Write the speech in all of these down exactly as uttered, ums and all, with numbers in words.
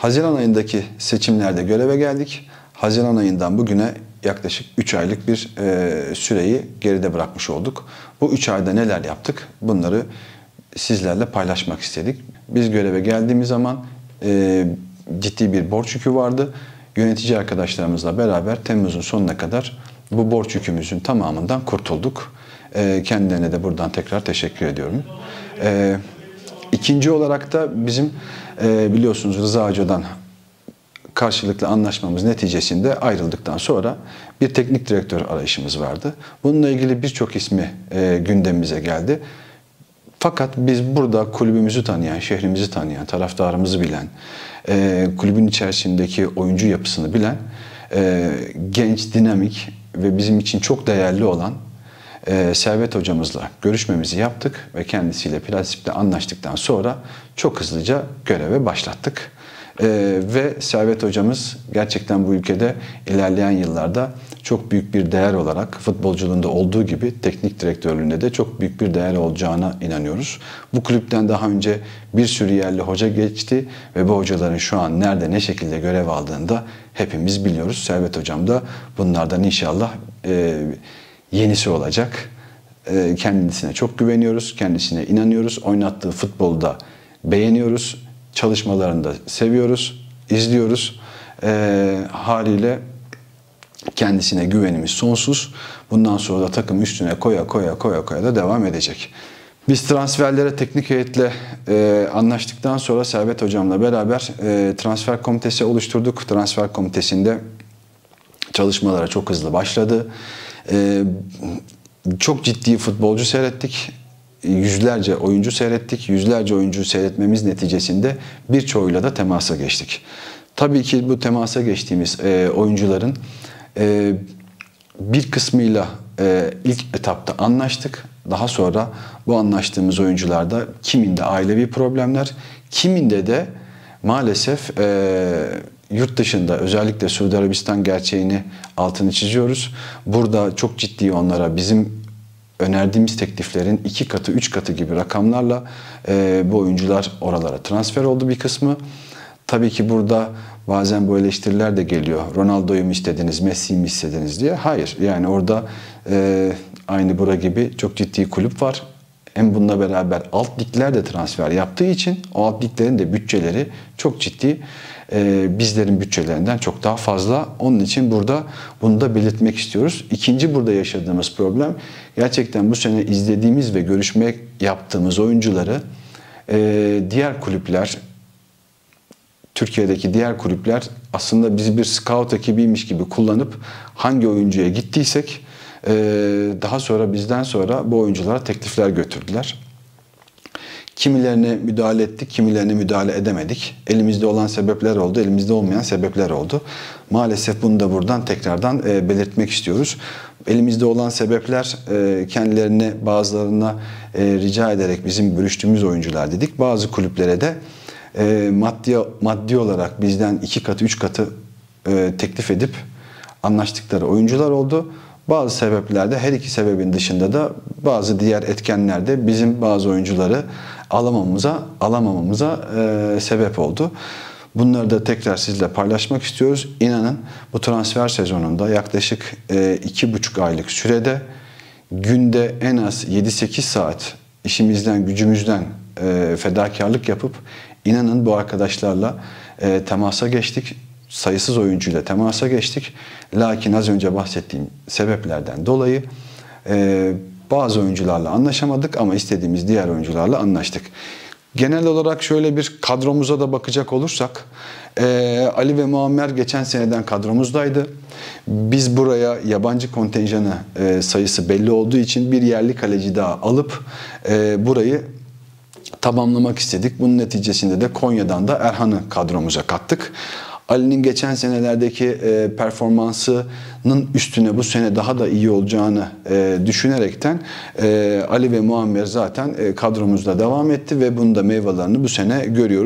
Haziran ayındaki seçimlerde göreve geldik. Haziran ayından bugüne yaklaşık üç aylık bir e, süreyi geride bırakmış olduk. Bu üç ayda neler yaptık? Bunları sizlerle paylaşmak istedik. Biz göreve geldiğimiz zaman e, ciddi bir borç yükü vardı. Yönetici arkadaşlarımızla beraber Temmuz'un sonuna kadar bu borç yükümüzün tamamından kurtulduk. E, kendilerine de buradan tekrar teşekkür ediyorum. E, ikinci olarak da bizim e, biliyorsunuz Rıza Hoca'dan karşılıklı anlaşmamız neticesinde ayrıldıktan sonra bir teknik direktör arayışımız vardı. Bununla ilgili birçok ismi e, gündemimize geldi. Fakat biz burada kulübümüzü tanıyan, şehrimizi tanıyan, taraftarımızı bilen, e, kulübün içerisindeki oyuncu yapısını bilen, e, genç, dinamik ve bizim için çok değerli olan e, Servet hocamızla görüşmemizi yaptık ve kendisiyle prensipte anlaştıktan sonra çok hızlıca göreve başlattık. Ee, ve Servet hocamız gerçekten bu ülkede ilerleyen yıllarda çok büyük bir değer olarak futbolculuğunda olduğu gibi teknik direktörlüğünde de çok büyük bir değer olacağına inanıyoruz. Bu kulüpten daha önce bir sürü yerli hoca geçti ve bu hocaların şu an nerede ne şekilde görev aldığını da hepimiz biliyoruz. Servet hocam da bunlardan inşallah e, yenisi olacak. E, kendisine çok güveniyoruz, kendisine inanıyoruz. Oynattığı futbolu da beğeniyoruz. Çalışmalarını da seviyoruz, izliyoruz. E, haliyle kendisine güvenimiz sonsuz. Bundan sonra da takım üstüne koya koya koya koya da devam edecek. Biz transferlere teknik heyetle e, anlaştıktan sonra Servet hocamla beraber e, transfer komitesi oluşturduk. Transfer komitesinde çalışmalara çok hızlı başladı. E, çok ciddi futbolcu seyrettik. Yüzlerce oyuncu seyrettik. Yüzlerce oyuncu seyretmemiz neticesinde birçoğuyla da temasa geçtik. Tabii ki bu temasa geçtiğimiz e, oyuncuların e, bir kısmıyla e, ilk etapta anlaştık. Daha sonra bu anlaştığımız oyuncularda kiminde ailevi problemler, kiminde de maalesef e, yurt dışında özellikle Suudi Arabistan gerçeğini altını çiziyoruz. Burada çok ciddi onlara bizim önerdiğimiz tekliflerin iki katı, üç katı gibi rakamlarla e, bu oyuncular oralara transfer oldu bir kısmı. Tabii ki burada bazen bu eleştiriler de geliyor. Ronaldo'yu mu istediniz, Messi'yi mi istediniz diye. Hayır, yani orada e, aynı bura gibi çok ciddi kulüp var. Hem bununla beraber alt ligler de transfer yaptığı için o alt liglerin de bütçeleri çok ciddi. Ee, bizlerin bütçelerinden çok daha fazla. Onun için burada bunu da belirtmek istiyoruz. İkinci burada yaşadığımız problem gerçekten bu sene izlediğimiz ve görüşme yaptığımız oyuncuları e, diğer kulüpler, Türkiye'deki diğer kulüpler aslında bizi bir scout ekibiymiş gibi kullanıp hangi oyuncuya gittiysek e, daha sonra bizden sonra bu oyunculara teklifler götürdüler. Kimilerine müdahale ettik, kimilerine müdahale edemedik. Elimizde olan sebepler oldu, elimizde olmayan sebepler oldu. Maalesef bunu da buradan tekrardan e, belirtmek istiyoruz. Elimizde olan sebepler e, kendilerine bazılarına e, rica ederek bizim görüştüğümüz oyuncular dedik. Bazı kulüplere de e, maddi maddi olarak bizden iki katı, üç katı e, teklif edip anlaştıkları oyuncular oldu. Bazı sebeplerde her iki sebebin dışında da bazı diğer etkenlerde bizim bazı oyuncuları alamamamıza alamamamıza e, sebep oldu. Bunları da tekrar sizle paylaşmak istiyoruz. İnanın bu transfer sezonunda yaklaşık e, iki buçuk aylık sürede günde en az yedi sekiz saat işimizden, gücümüzden e, fedakarlık yapıp inanın bu arkadaşlarla e, temasa geçtik. Sayısız oyuncuyla temasa geçtik. Lakin az önce bahsettiğim sebeplerden dolayı e, bazı oyuncularla anlaşamadık ama istediğimiz diğer oyuncularla anlaştık. Genel olarak şöyle bir kadromuza da bakacak olursak e, Ali ve Muammer geçen seneden kadromuzdaydı. Biz buraya yabancı kontenjanı e, sayısı belli olduğu için bir yerli kaleci daha alıp e, burayı tamamlamak istedik. Bunun neticesinde de Konya'dan da Erhan'ı kadromuza kattık. Ali'nin geçen senelerdeki e, performansının üstüne bu sene daha da iyi olacağını e, düşünerekten e, Ali ve Muammer zaten e, kadromuzda devam etti ve bunun da meyvelerini bu sene görüyoruz.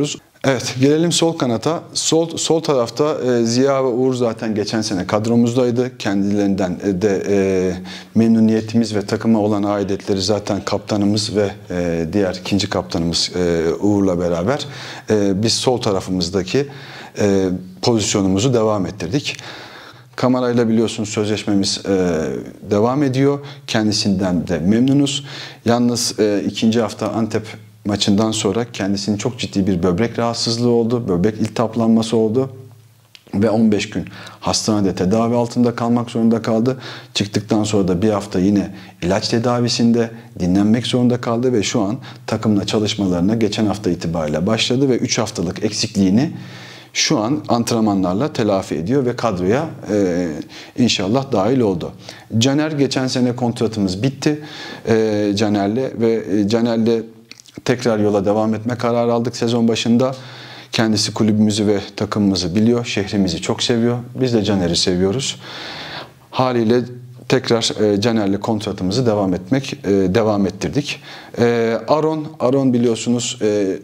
Evet, gelelim sol kanata. Sol sol tarafta e, Ziya ve Uğur zaten geçen sene kadromuzdaydı. Kendilerinden de e, memnuniyetimiz ve takıma olan aidiyetleri zaten kaptanımız ve e, diğer ikinci kaptanımız e, Uğur'la beraber e, biz sol tarafımızdaki e, pozisyonumuzu devam ettirdik. Kamarayla biliyorsunuz sözleşmemiz e, devam ediyor. Kendisinden de memnunuz. Yalnız e, ikinci hafta Antep maçından sonra kendisinin çok ciddi bir böbrek rahatsızlığı oldu. Böbrek iltihaplanması oldu. Ve on beş gün hastanede tedavi altında kalmak zorunda kaldı. Çıktıktan sonra da bir hafta yine ilaç tedavisinde dinlenmek zorunda kaldı. Ve şu an takımla çalışmalarına geçen hafta itibariyle başladı. Ve üç haftalık eksikliğini şu an antrenmanlarla telafi ediyor ve kadroya e, inşallah dahil oldu. Caner, geçen sene kontratımız bitti e, Caner'le ve e, Caner'le tekrar yola devam etme kararı aldık sezon başında. Kendisi kulübümüzü ve takımımızı biliyor, şehrimizi çok seviyor. Biz de Caner'i seviyoruz. Haliyle tekrar e, Caner'le kontratımızı devam etmek e, devam ettirdik. E, Aron, Aron biliyorsunuz e,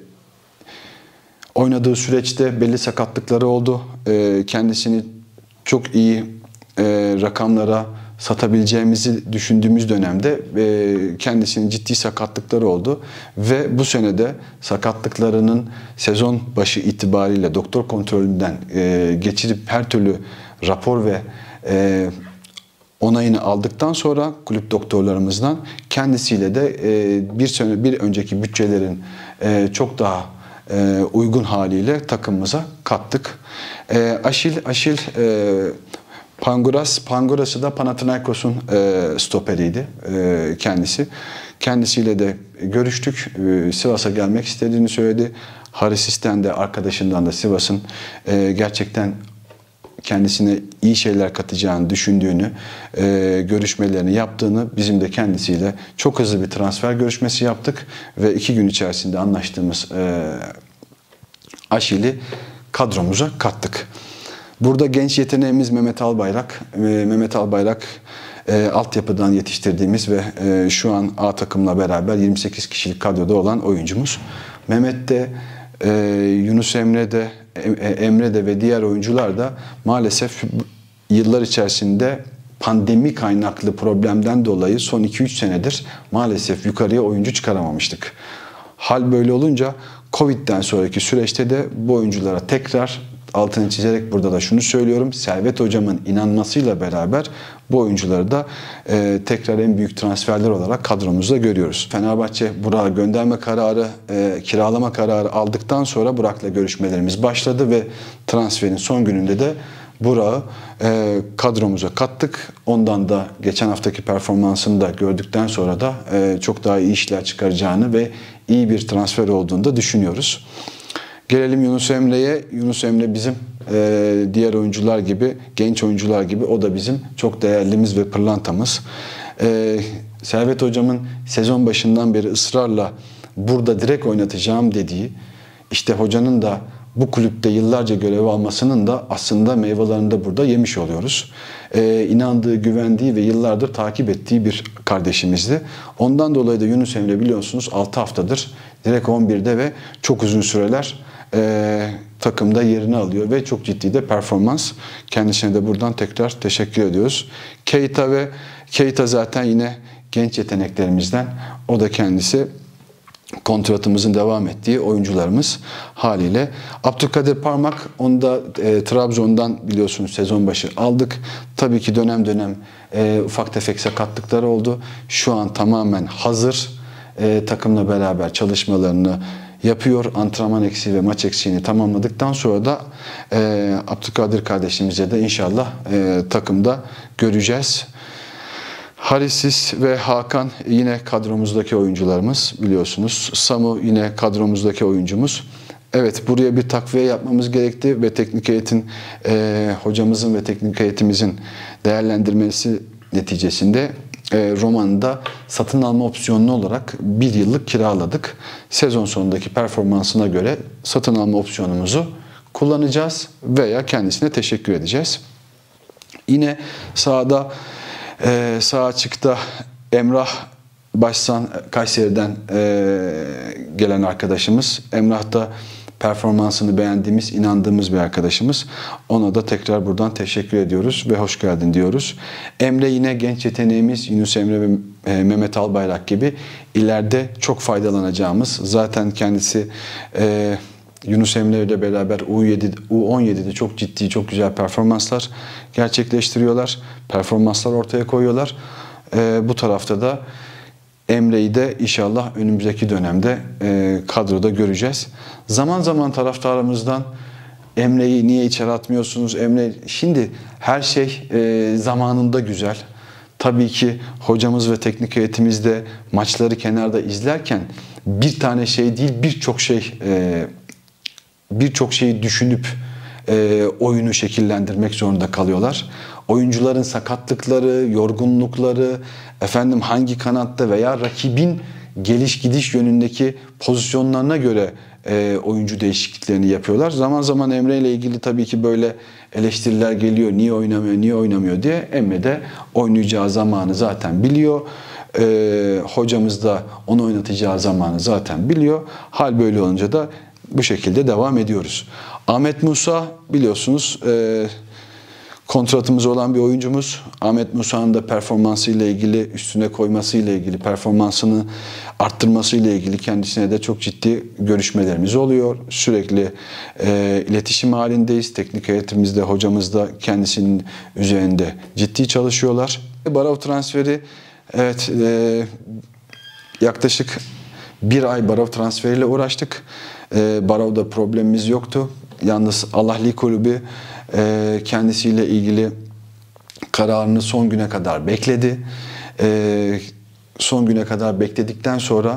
oynadığı süreçte belli sakatlıkları oldu. E, kendisini çok iyi e, rakamlara satabileceğimizi düşündüğümüz dönemde e, kendisinin ciddi sakatlıkları oldu. Ve bu senede sakatlıklarının sezon başı itibariyle doktor kontrolünden e, geçirip her türlü rapor ve e, onayını aldıktan sonra kulüp doktorlarımızdan kendisiyle de e, bir sene bir önceki bütçelerin e, çok daha e, uygun haliyle takımımıza kattık. E, Aşil Aşil e, Panguras, Panguras'ı da Panathinaikos'un e, stoperiydi e, kendisi. Kendisiyle de görüştük. E, Sivas'a gelmek istediğini söyledi. Harisis'ten de arkadaşından da Sivas'ın e, gerçekten kendisine iyi şeyler katacağını düşündüğünü, e, görüşmelerini yaptığını, bizim de kendisiyle çok hızlı bir transfer görüşmesi yaptık ve iki gün içerisinde anlaştığımız e, Aşil'i kadromuza kattık. Burada genç yeteneğimiz Mehmet Albayrak. Mehmet Albayrak e, altyapıdan yetiştirdiğimiz ve e, şu an A takımla beraber yirmi sekiz kişilik kadroda olan oyuncumuz. Mehmet de, e, Yunus Emre de, Emre de ve diğer oyuncular da maalesef yıllar içerisinde pandemi kaynaklı problemden dolayı son iki üç senedir maalesef yukarıya oyuncu çıkaramamıştık. Hal böyle olunca Covid'den sonraki süreçte de bu oyunculara tekrar altını çizerek burada da şunu söylüyorum. Servet Hocam'ın inanmasıyla beraber bu oyuncuları da e, tekrar en büyük transferler olarak kadromuzda görüyoruz. Fenerbahçe Burak'a gönderme kararı, e, kiralama kararı aldıktan sonra Burak'la görüşmelerimiz başladı ve transferin son gününde de Burak'ı e, kadromuza kattık. Ondan da geçen haftaki performansını da gördükten sonra da e, çok daha iyi işler çıkaracağını ve iyi bir transfer olduğunu da düşünüyoruz. Gelelim Yunus Emre'ye. Yunus Emre bizim e, diğer oyuncular gibi, genç oyuncular gibi o da bizim çok değerlimiz ve pırlantamız. E, Servet Hocam'ın sezon başından beri ısrarla burada direkt oynatacağım dediği, işte hocanın da bu kulüpte yıllarca görev almasının da aslında meyvelerini de burada yemiş oluyoruz. Ee, inandığı, güvendiği ve yıllardır takip ettiği bir kardeşimizdi. Ondan dolayı da Yunus Emre biliyorsunuz altı haftadır direkt on birde ve çok uzun süreler e, takımda yerini alıyor ve çok ciddi de performans. Kendisine de buradan tekrar teşekkür ediyoruz. Keita ve Keita zaten yine genç yeteneklerimizden. O da kendisi kontratımızın devam ettiği oyuncularımız haliyle. Abdülkadir Parmak, onu da e, Trabzon'dan biliyorsunuz sezon başı aldık. Tabii ki dönem dönem e, ufak tefek sakatlıkları oldu. Şu an tamamen hazır. E, takımla beraber çalışmalarını yapıyor. Antrenman eksiği ve maç eksiğini tamamladıktan sonra da e, Abdülkadir kardeşimize de inşallah e, takımda göreceğiz. Harisis ve Hakan yine kadromuzdaki oyuncularımız biliyorsunuz. Samu yine kadromuzdaki oyuncumuz. Evet, buraya bir takviye yapmamız gerekti ve teknik heyetin e, hocamızın ve teknik heyetimizin değerlendirmesi neticesinde e, Roman'ı da satın alma opsiyonlu olarak bir yıllık kiraladık. Sezon sonundaki performansına göre satın alma opsiyonumuzu kullanacağız veya kendisine teşekkür edeceğiz. Yine sahada Ee, sağ açıkta Emrah Başsan Kayseri'den e, gelen arkadaşımız. Emrah da performansını beğendiğimiz, inandığımız bir arkadaşımız. Ona da tekrar buradan teşekkür ediyoruz ve hoş geldin diyoruz. Emre yine genç yeteneğimiz, Yunus Emre ve Mehmet Albayrak gibi ileride çok faydalanacağımız, zaten kendisi e, Yunus Emre ile beraber U yedi, U on yedi'de çok ciddi, çok güzel performanslar gerçekleştiriyorlar. Performanslar ortaya koyuyorlar. E, bu tarafta da Emre'yi de inşallah önümüzdeki dönemde e, kadroda göreceğiz. Zaman zaman taraftarımızdan Emre'yi niye içeri atmıyorsunuz? Emre, şimdi her şey e, zamanında güzel. Tabii ki hocamız ve teknik heyetimizde maçları kenarda izlerken bir tane şey değil, birçok şey e, birçok şeyi düşünüp e, oyunu şekillendirmek zorunda kalıyorlar. Oyuncuların sakatlıkları, yorgunlukları, efendim hangi kanatta veya rakibin geliş gidiş yönündeki pozisyonlarına göre e, oyuncu değişikliklerini yapıyorlar. Zaman zaman Emre ile ilgili tabii ki böyle eleştiriler geliyor. Niye oynamıyor, niye oynamıyor diye. Emre de oynayacağı zamanı zaten biliyor. E, hocamız da onu oynatacağı zamanı zaten biliyor. Hal böyle olunca da bu şekilde devam ediyoruz. Ahmet Musa biliyorsunuz e, kontratımız olan bir oyuncumuz. Ahmet Musa'nın da performansı ile ilgili, üstüne koyması ile ilgili, performansını arttırması ile ilgili kendisine de çok ciddi görüşmelerimiz oluyor. Sürekli e, iletişim halindeyiz. Teknik heyetimizde, hocamız da kendisinin üzerinde ciddi çalışıyorlar. Barov transferi, evet, e, yaklaşık bir ay Barov transferiyle uğraştık. E, Barov'da problemimiz yoktu. Yalnız Al-Ahli Kulübü e, kendisiyle ilgili kararını son güne kadar bekledi. E, son güne kadar bekledikten sonra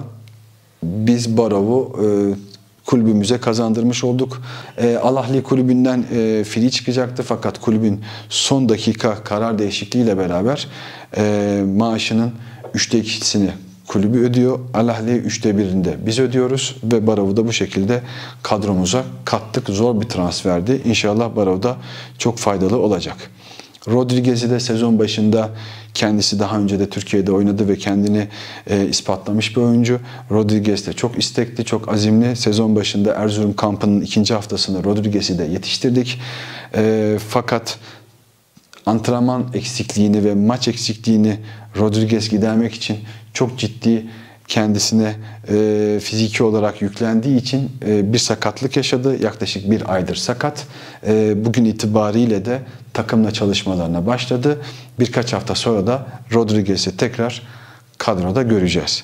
biz Barov'u e, kulübümüze kazandırmış olduk. E, Al-Ahli Kulübü'nden e, fili çıkacaktı fakat kulübün son dakika karar değişikliğiyle beraber e, maaşının üçte ikisini kulübü ödüyor. Al-Ahli üçte birinde biz ödüyoruz ve Barov'u da bu şekilde kadromuza kattık. Zor bir transferdi. İnşallah Barov'da çok faydalı olacak. Rodriguez'i de sezon başında, kendisi daha önce de Türkiye'de oynadı ve kendini e, ispatlamış bir oyuncu. Rodriguez de çok istekli, çok azimli. Sezon başında Erzurum kampının ikinci haftasında Rodriguez'i de yetiştirdik. E, fakat antrenman eksikliğini ve maç eksikliğini Rodriguez gidermek için çok ciddi kendisine e, fiziki olarak yüklendiği için e, bir sakatlık yaşadı. Yaklaşık bir aydır sakat. E, bugün itibariyle de takımla çalışmalarına başladı. Birkaç hafta sonra da Rodriguez'i tekrar kadroda göreceğiz.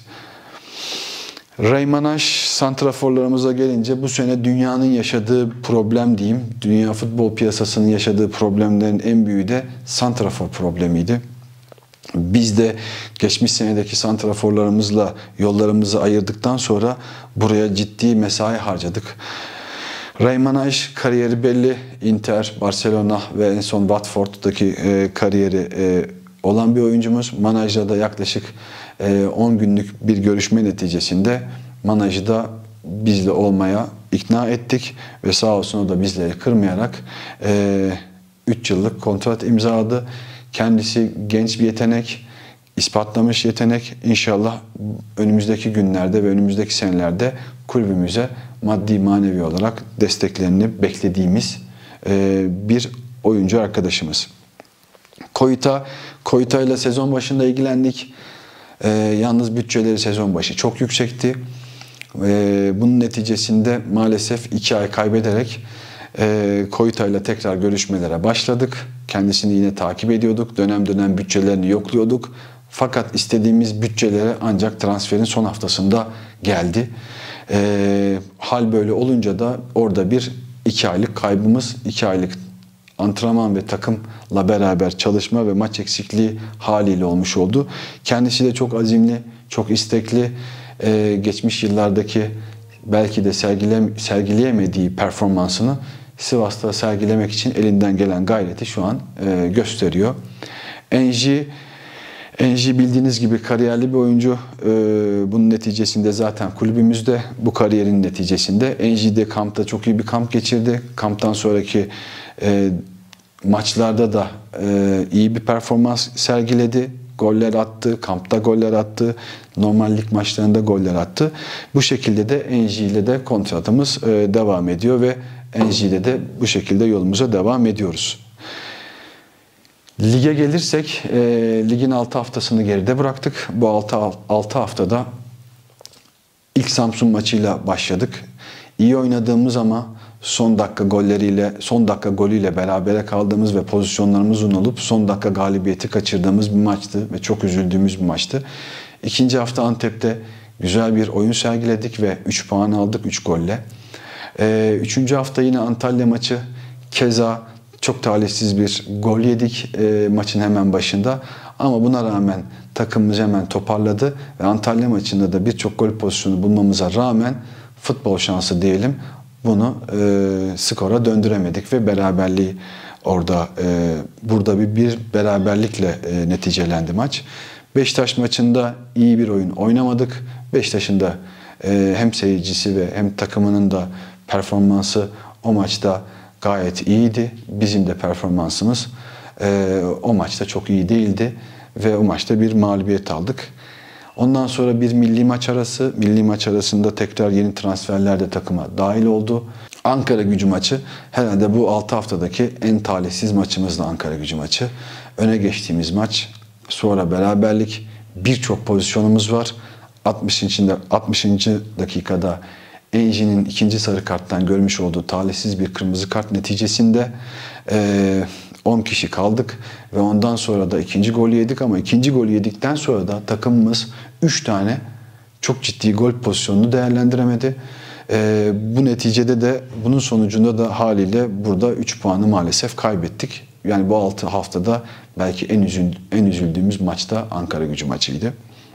Reymanaj santraforlarımıza gelince bu sene dünyanın yaşadığı problem diyeyim. Dünya futbol piyasasının yaşadığı problemlerin en büyüğü de santrafor problemiydi. Biz de geçmiş senedeki santraforlarımızla yollarımızı ayırdıktan sonra buraya ciddi mesai harcadık. Reymanaj kariyeri belli. Inter, Barcelona ve en son Watford'daki e, kariyeri e, olan bir oyuncumuz. Manajda da yaklaşık e, on günlük bir görüşme neticesinde manajı da bizle olmaya ikna ettik ve sağ olsun o da bizleri kırmayarak üç yıllık kontrat imzaladı. Kendisi genç bir yetenek, ispatlamış yetenek. İnşallah önümüzdeki günlerde ve önümüzdeki senelerde kulübümüze maddi manevi olarak desteklerini beklediğimiz bir oyuncu arkadaşımız. Koyta, Koyta ile sezon başında ilgilendik. Ee, yalnız bütçeleri sezon başı çok yüksekti. Ee, bunun neticesinde maalesef iki ay kaybederek e, Koyta ile tekrar görüşmelere başladık. Kendisini yine takip ediyorduk. Dönem dönem bütçelerini yokluyorduk. Fakat istediğimiz bütçelere ancak transferin son haftasında geldi. Ee, hal böyle olunca da orada bir iki aylık kaybımız, iki aylık antrenman ve takımla beraber çalışma ve maç eksikliği haliyle olmuş oldu. Kendisi de çok azimli, çok istekli. Ee, geçmiş yıllardaki belki de sergile, sergileyemediği performansını Sivas'ta sergilemek için elinden gelen gayreti şu an e, gösteriyor. Enji, Enji bildiğiniz gibi kariyerli bir oyuncu. Ee, bunun neticesinde zaten kulübümüzde bu kariyerin neticesinde Enji de kampta çok iyi bir kamp geçirdi. Kamptan sonraki e, maçlarda da e, iyi bir performans sergiledi. goller attı, kampta goller attı, normal lig maçlarında goller attı. Bu şekilde de Enji ile de kontratımız e, devam ediyor ve Enji ile de bu şekilde yolumuza devam ediyoruz. Lige gelirsek, e, ligin altı haftasını geride bıraktık. Bu altı haftada ilk Samsun maçıyla başladık. İyi oynadığımız ama son dakika golleriyle, son dakika golüyle berabere kaldığımız ve pozisyonlarımızın olup son dakika galibiyeti kaçırdığımız bir maçtı ve çok üzüldüğümüz bir maçtı. İkinci hafta Antep'te güzel bir oyun sergiledik ve üç puan aldık üç golle. Ee, üçüncü hafta yine Antalya maçı, keza çok talihsiz bir gol yedik e, maçın hemen başında. Ama buna rağmen takımımız hemen toparladı ve Antalya maçında da birçok gol pozisyonu bulmamıza rağmen futbol şansı diyelim, bunu e, skora döndüremedik ve beraberliği orada e, burada bir, bir beraberlikle e, neticelendi maç. Beşiktaş maçında iyi bir oyun oynamadık. Beşiktaş'ın da e, hem seyircisi ve hem takımının da performansı o maçta gayet iyiydi. Bizim de performansımız e, o maçta çok iyi değildi ve o maçta bir mağlubiyet aldık. Ondan sonra bir milli maç arası. Milli maç arasında tekrar yeni transferler de takıma dahil oldu. Ankara-Gücü maçı herhalde bu altı haftadaki en talihsiz maçımızdı, Ankara-Gücü maçı. Öne geçtiğimiz maç, sonra beraberlik, birçok pozisyonumuz var. altmışıncı altmışıncı dakikada Enji'nin ikinci sarı karttan görmüş olduğu talihsiz bir kırmızı kart neticesinde e, on kişi kaldık ve ondan sonra da ikinci golü yedik ama ikinci golü yedikten sonra da takımımız üç tane çok ciddi gol pozisyonunu değerlendiremedi. Ee, bu neticede de bunun sonucunda da haliyle burada üç puanı maalesef kaybettik. Yani bu altı haftada belki en, üzül, en üzüldüğümüz maçta Ankara-Gücü maçıydı.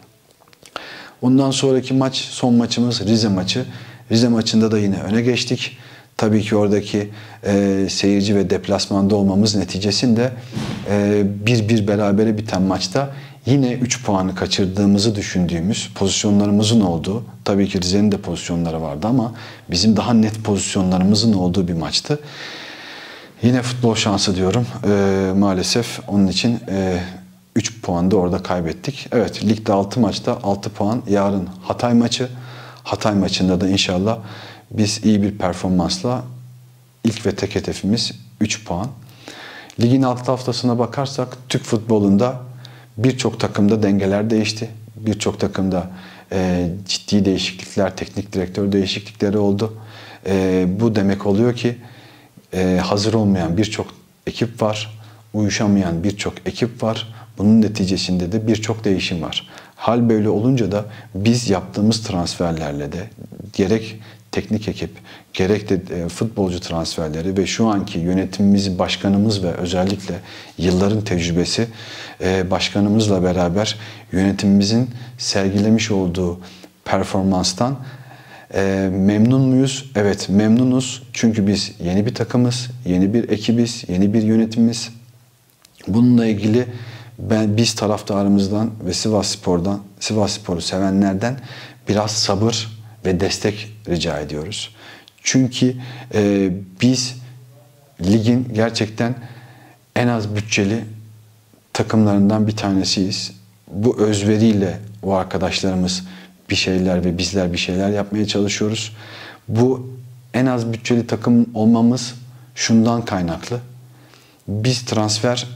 Ondan sonraki maç, son maçımız Rize maçı. Rize maçında da yine öne geçtik. Tabii ki oradaki e, seyirci ve deplasmanda olmamız neticesinde e, bir bir berabere biten maçta yine üç puanı kaçırdığımızı düşündüğümüz pozisyonlarımızın olduğu, tabii ki Rize'nin de pozisyonları vardı ama bizim daha net pozisyonlarımızın olduğu bir maçtı. Yine futbol şansı diyorum. E, maalesef onun için e, üç puan da orada kaybettik. Evet, ligde altı maçta altı puan. Yarın Hatay maçı. Hatay maçında da inşallah biz iyi bir performansla ilk ve tek hedefimiz üç puan. Ligin altı haftasına bakarsak Türk futbolunda birçok takımda dengeler değişti. Birçok takımda e, ciddi değişiklikler, teknik direktör değişiklikleri oldu. E, bu demek oluyor ki e, hazır olmayan birçok ekip var, uyuşamayan birçok ekip var. Bunun neticesinde de birçok değişim var. Hal böyle olunca da biz yaptığımız transferlerle de gerek teknik ekip, gerek de futbolcu transferleri ve şu anki yönetimimiz, başkanımız ve özellikle yılların tecrübesi başkanımızla beraber yönetimimizin sergilemiş olduğu performanstan memnun muyuz? Evet, memnunuz. Çünkü biz yeni bir takımız, yeni bir ekibiz, yeni bir yönetimimiz. Bununla ilgili ben biz taraftarımızdan ve Sivasspor'dan, Sivasspor'u sevenlerden biraz sabır ve destek rica ediyoruz. Çünkü e, biz ligin gerçekten en az bütçeli takımlarından bir tanesiyiz. Bu özveriyle o arkadaşlarımız bir şeyler ve bizler bir şeyler yapmaya çalışıyoruz. Bu en az bütçeli takım olmamız şundan kaynaklı. Biz transfer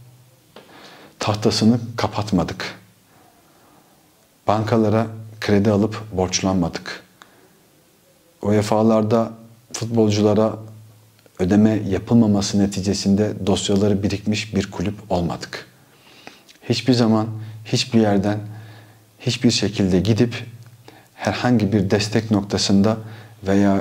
tahtasını kapatmadık. Bankalara kredi alıp borçlanmadık. U E F A'larda futbolculara ödeme yapılmaması neticesinde dosyaları birikmiş bir kulüp olmadık. Hiçbir zaman hiçbir yerden hiçbir şekilde gidip herhangi bir destek noktasında veya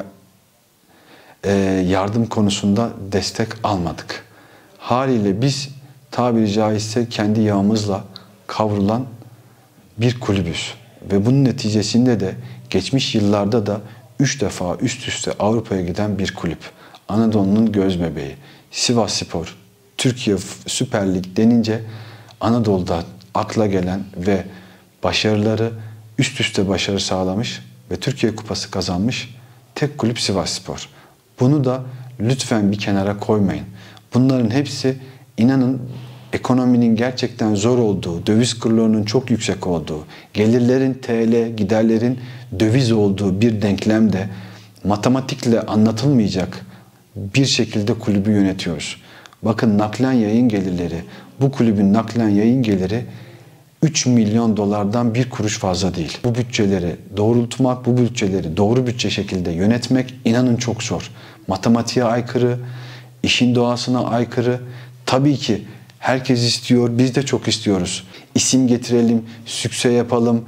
e, yardım konusunda destek almadık. Haliyle biz tabiri caizse kendi yağımızla kavrulan bir kulübüz. Ve bunun neticesinde de geçmiş yıllarda da üç defa üst üste Avrupa'ya giden bir kulüp. Anadolu'nun göz bebeği. Sivasspor, Türkiye Süper Lig denince Anadolu'da akla gelen ve başarıları üst üste başarı sağlamış ve Türkiye Kupası kazanmış tek kulüp Sivasspor. Bunu da lütfen bir kenara koymayın. Bunların hepsi inanın ekonominin gerçekten zor olduğu, döviz kurlarının çok yüksek olduğu, gelirlerin T L, giderlerin döviz olduğu bir denklemde matematikle anlatılmayacak bir şekilde kulübü yönetiyoruz. Bakın naklen yayın gelirleri, bu kulübün naklen yayın geliri üç milyon dolardan bir kuruş fazla değil. Bu bütçeleri doğrultmak, bu bütçeleri doğru bütçe şekilde yönetmek inanın çok zor. Matematiğe aykırı, işin doğasına aykırı. Tabii ki herkes istiyor, biz de çok istiyoruz. İsim getirelim, sükse yapalım,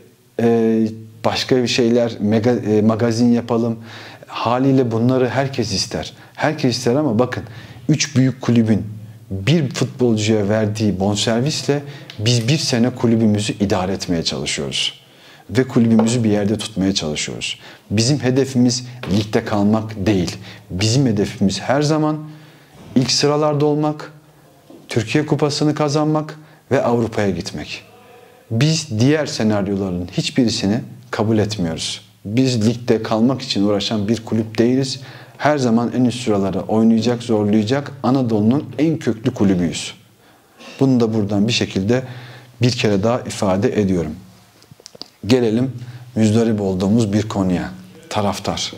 başka bir şeyler, magazin yapalım. Haliyle bunları herkes ister. Herkes ister ama bakın üç büyük kulübün bir futbolcuya verdiği bonservisle biz bir sene kulübümüzü idare etmeye çalışıyoruz. Ve kulübümüzü bir yerde tutmaya çalışıyoruz. Bizim hedefimiz ligde kalmak değil. Bizim hedefimiz her zaman ilk sıralarda olmak, Türkiye Kupası'nı kazanmak ve Avrupa'ya gitmek. Biz diğer senaryoların hiçbirisini kabul etmiyoruz. Biz ligde kalmak için uğraşan bir kulüp değiliz. Her zaman en üst sıralara oynayacak, zorlayacak Anadolu'nun en köklü kulübüyüz. Bunu da buradan bir şekilde bir kere daha ifade ediyorum. Gelelim müzdarip olduğumuz bir konuya. Taraftar.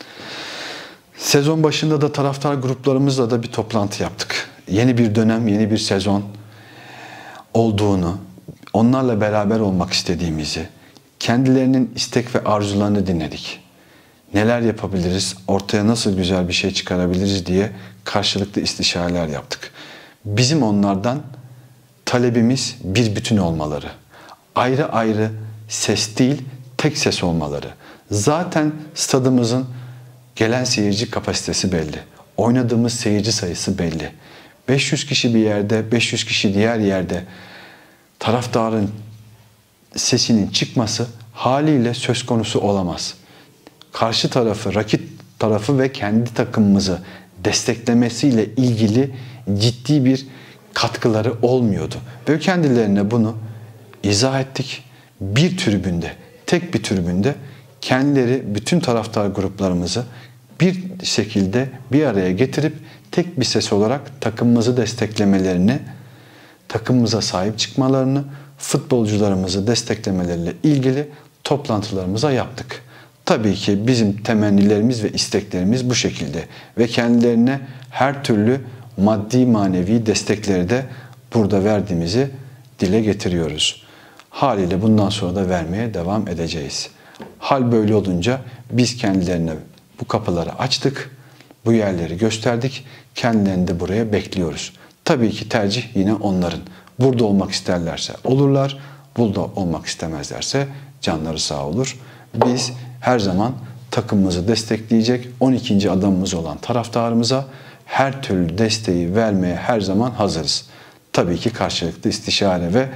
Sezon başında da taraftar gruplarımızla da bir toplantı yaptık. Yeni bir dönem, yeni bir sezon olduğunu, onlarla beraber olmak istediğimizi, kendilerinin istek ve arzularını dinledik. Neler yapabiliriz, ortaya nasıl güzel bir şey çıkarabiliriz diye karşılıklı istişareler yaptık. Bizim onlardan talebimiz bir bütün olmaları. Ayrı ayrı ses değil, tek ses olmaları. Zaten stadımızın gelen seyirci kapasitesi belli. Oynadığımız seyirci sayısı belli. beş yüz kişi bir yerde, beş yüz kişi diğer yerde taraftarın sesinin çıkması haliyle söz konusu olamaz. Karşı tarafı, rakip tarafı ve kendi takımımızı desteklemesiyle ilgili ciddi bir katkıları olmuyordu. Ve kendilerine bunu izah ettik. Bir tribünde, tek bir tribünde kendileri bütün taraftar gruplarımızı bir şekilde bir araya getirip tek bir ses olarak takımımızı desteklemelerini, takımımıza sahip çıkmalarını, futbolcularımızı desteklemeleriyle ilgili toplantılarımıza yaptık. Tabii ki bizim temennilerimiz ve isteklerimiz bu şekilde ve kendilerine her türlü maddi manevi destekleri de burada verdiğimizi dile getiriyoruz. Haliyle bundan sonra da vermeye devam edeceğiz. Hal böyle olunca biz kendilerine bu kapıları açtık, bu yerleri gösterdik, kendilerini de buraya bekliyoruz. Tabii ki tercih yine onların. Burada olmak isterlerse olurlar, burada olmak istemezlerse canları sağ olur. Biz her zaman takımımızı destekleyecek on ikinci adamımız olan taraftarımıza her türlü desteği vermeye her zaman hazırız. Tabii ki karşılıklı istişare ve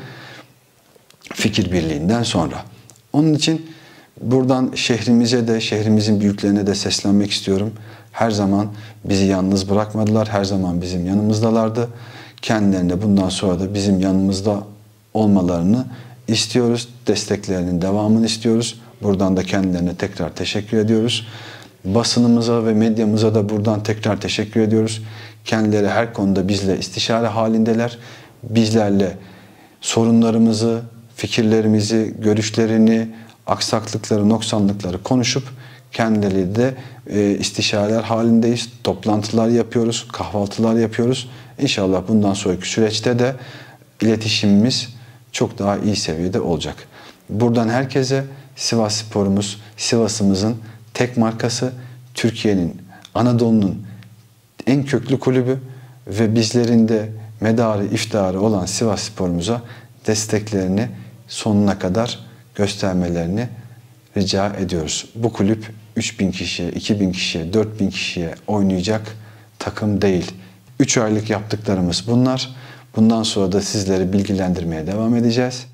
fikir birliğinden sonra. Onun için buradan şehrimize de, şehrimizin büyüklerine de seslenmek istiyorum. Her zaman bizi yalnız bırakmadılar, her zaman bizim yanımızdalardı. Kendilerine bundan sonra da bizim yanımızda olmalarını istiyoruz. Desteklerinin devamını istiyoruz. Buradan da kendilerine tekrar teşekkür ediyoruz. Basınımıza ve medyamıza da buradan tekrar teşekkür ediyoruz. Kendileri her konuda bizle istişare halindeler. Bizlerle sorunlarımızı, fikirlerimizi, görüşlerini, aksaklıkları, noksanlıkları konuşup kendileri de e, istişareler halindeyiz. Toplantılar yapıyoruz, kahvaltılar yapıyoruz. İnşallah bundan sonraki süreçte de iletişimimiz çok daha iyi seviyede olacak. Buradan herkese Sivasspor'umuz, Sivas'ımızın tek markası, Türkiye'nin, Anadolu'nun en köklü kulübü ve bizlerin de medarı, iftiharı olan Sivasspor'umuza desteklerini sonuna kadar göstermelerini rica ediyoruz. Bu kulüp üç bin kişiye, iki bin kişiye, dört bin kişiye oynayacak takım değil. üç aylık yaptıklarımız bunlar. Bundan sonra da sizleri bilgilendirmeye devam edeceğiz.